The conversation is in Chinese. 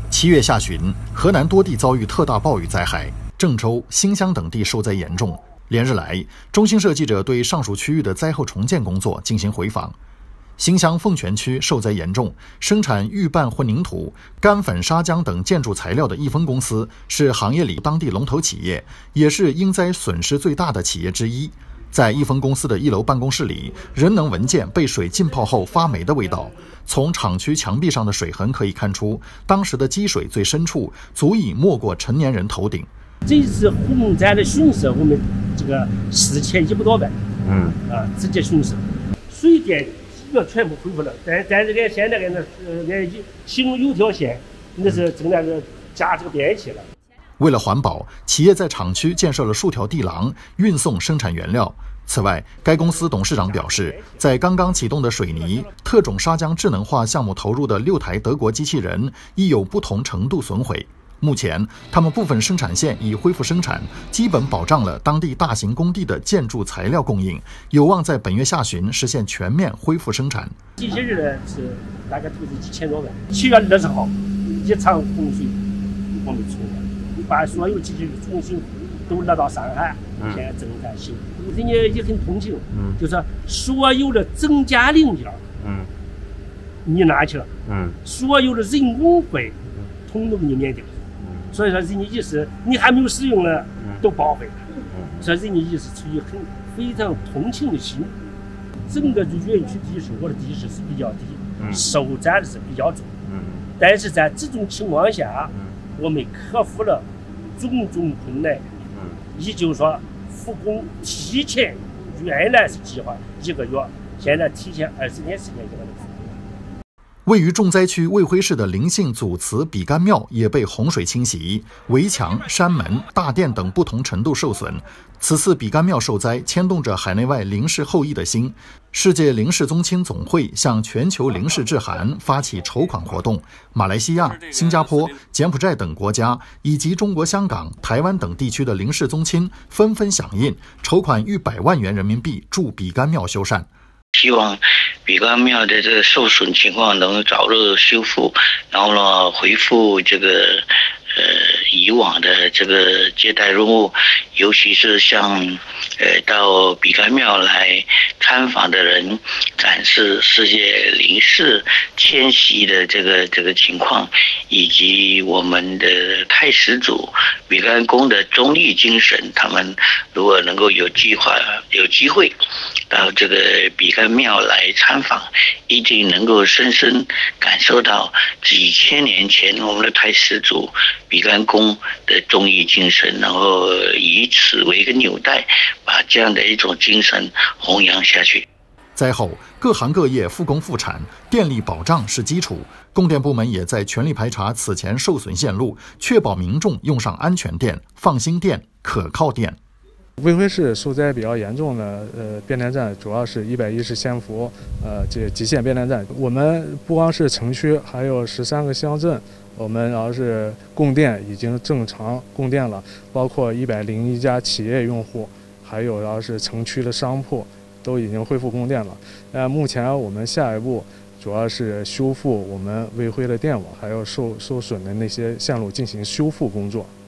7月下旬，河南多地遭遇特大暴雨灾害，郑州、新乡等地受灾严重。连日来，中新社记者对上述区域的灾后重建工作进行回访。新乡凤泉区受灾严重，生产预拌混凝土、干粉砂浆等建筑材料的益丰公司是行业里当地龙头企业，也是因灾损失最大的企业之一。在益丰公司的1楼办公室里，仍能闻见被水浸泡后发霉的味道。从厂区墙壁上的水痕可以看出，当时的积水最深处足以没过成年人头顶。 这次洪灾的损失，我们这个4100多万，直接损失，水电基本全部恢复了。但这个现在其中有条线，那是正在加这个电器了。 为了环保，企业在厂区建设了数条地廊，运送生产原料。此外，该公司董事长表示，在刚刚启动的水泥特种砂浆智能化项目投入的6台德国机器人亦有不同程度损毁。目前，他们部分生产线已恢复生产，基本保障了当地大型工地的建筑材料供应，有望在本月下旬实现全面恢复生产。 机器人呢是大概投资几千多万。7月20号，一场洪水我们出了，把所有机器人重新都拿到上海，现在正在修。人家也很同情，就是所有的增加零件，你拿去了，所有的人工费，统都给你免掉。所以说，人家意思你还没有使用呢，都报废。所以人家意思出于非常同情的心。整个园区地势，我的地势是比较低，受灾的是比较重。但是在这种情况下，我们克服了种种困难，也就是说，复工提前，原来是计划1个月，现在提前20天时间就能复工。 位于重灾区卫辉市的灵性祖祠比干庙也被洪水侵袭，围墙、山门、大殿等不同程度受损。此次比干庙受灾，牵动着海内外灵氏后裔的心。世界灵氏宗亲总会向全球灵氏致函，发起筹款活动。马来西亚、新加坡、柬埔寨等国家以及中国香港、台湾等地区的灵氏宗亲纷纷响应，筹款逾100万元人民币助比干庙修缮。 希望比干庙的这个受损情况能早日修复，然后呢恢复这个以往的这个接待任务，尤其是向到比干庙来参访的人展示世界灵氏迁徙的这个情况，以及我们的太始祖比干宫的忠义精神。他们如果能够有机会到这个比干庙来参访，一定能够深深感受到几千年前我们的太始祖比干宫的忠义精神，然后以此为一个纽带，把这样的一种精神弘扬下去。 灾后，各行各业复工复产，电力保障是基础。供电部门也在全力排查此前受损线路，确保民众用上安全电、放心电、可靠电。 卫辉市受灾比较严重的变电站主要是110仙伏这极限变电站。我们不光是城区，还有13个乡镇，我们要是供电已经正常供电了，包括101家企业用户，还有要是城区的商铺都已经恢复供电了。目前我们下一步主要是修复我们卫辉的电网，还有受损的那些线路进行修复工作。